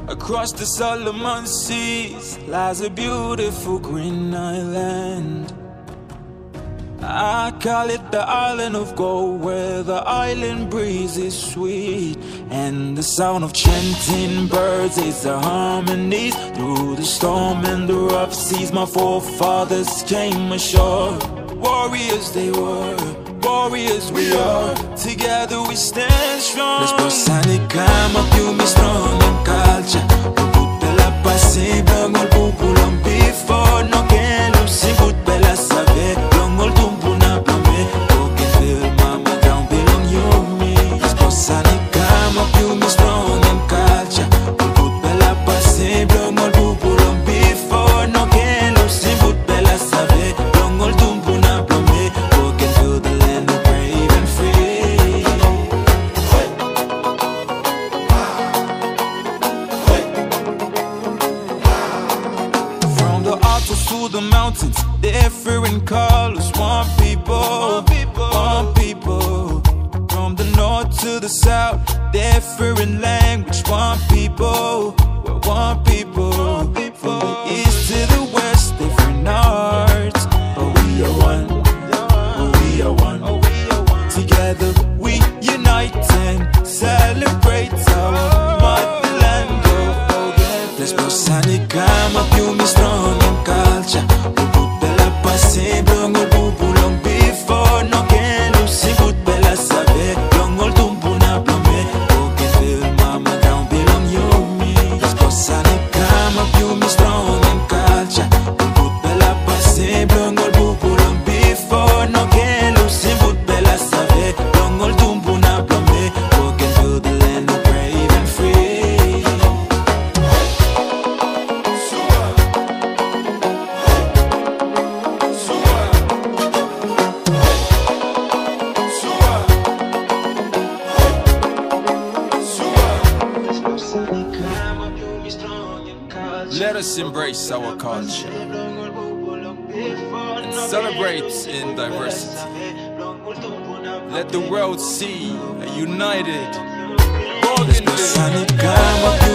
Across the Solomon Seas lies a beautiful green island. I call it the island of gold, where the island breeze is sweet, and the sound of chanting birds is the harmonies. Through the storm and the rough seas, my forefathers came ashore. Warriors they were, warriors we are. Together we stand strong. Responsabili kama più mi strong in calcia. Tutte la passiva ngol pupulong before. No che non si put bella save. Ngol tumpuna pa me. Poche feel mama down belong you me. Responsabili kama più mi strong in calcia. Tutte la passiva ngol pupulong before. No che non si put bella save. Ngol tumpuna pa me. Poche feel the land of brave and free. From the altos to the mountains, different colors, one people, one people. From the north to the south, different language, one people, we're one people. From the east to the west, different arts, but we are one, we are one. Together we unite and celebrate our motherland. Responsabili kama più mi strong in calcia. Put bella passiva ngol pupulong before. No che non si put bella save. Ngol tumpuna pa me. Poche feel mama down belong you me. Responsabili kama più mi strong in calcia. Put bella passiva ngol pupulong before. No che non si put bella save. Ngol tumpuna pa me. Poche feel the land of brave and free. Let us embrace our culture and celebrate in diversity. Let the world see a united Bougainville.